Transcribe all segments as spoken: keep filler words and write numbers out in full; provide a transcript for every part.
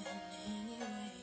anyway.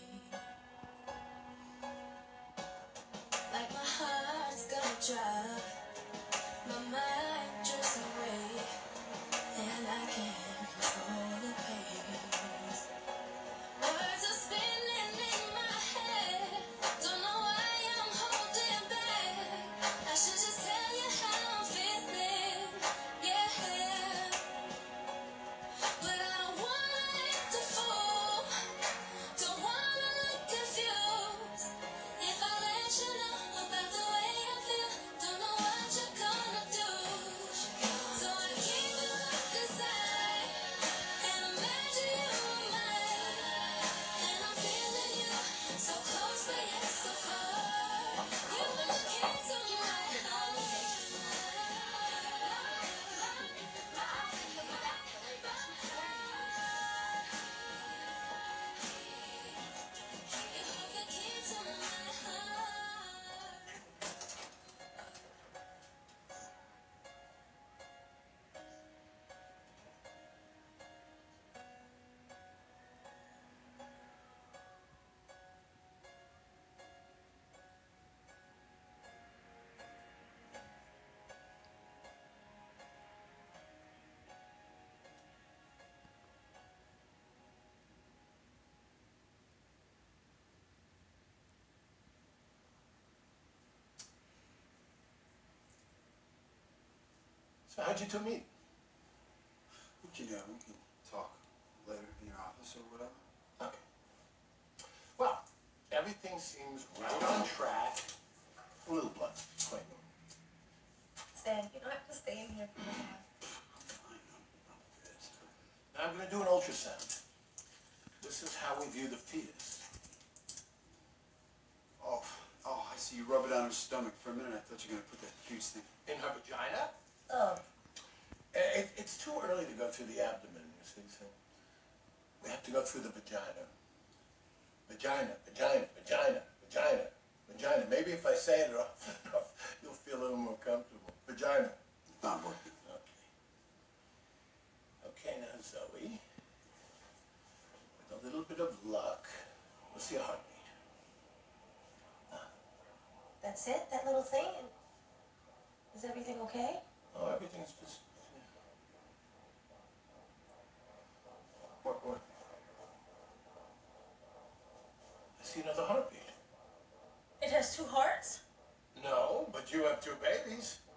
Like my heart's gonna drop, my mind drifts away, and I can't control the pace. Words are spinning in my head, don't know why I'm holding back. I should just tell you how I'm feeling, yeah. But I don't wanna act a fool, don't wanna look confused. If I let you know about the way I feel, don't know what you're gonna do. So I keep it locked inside and imagine you were mine. And I'm feeling you so close but yet so far. You were the key to my heart. So how'd you two meet? We can, uh, we can talk later in your office or whatever. Okay. Well, everything seems right on track. A little blunt, quite normal. Stan, you don't have to stay in here for a while. I'm fine. I'm, I'm good. Now I'm going to do an ultrasound. This is how we view the fetus. Oh, oh, I see you rub it on her stomach. For a minute, I thought you were going to put that huge thing. In her vagina? Oh. It, it's too early to go through the abdomen, you see, so we have to go through the vagina. Vagina, vagina, vagina, vagina, vagina. Maybe if I say it often enough, you'll feel a little more comfortable. Vagina. Not working. Okay. Okay, now Zoe, with a little bit of luck, we'll see a heartbeat. That's it? That little thing? Is everything okay? Oh, everything's just... What, what? I see another heartbeat. It has two hearts? No, but you have two babies.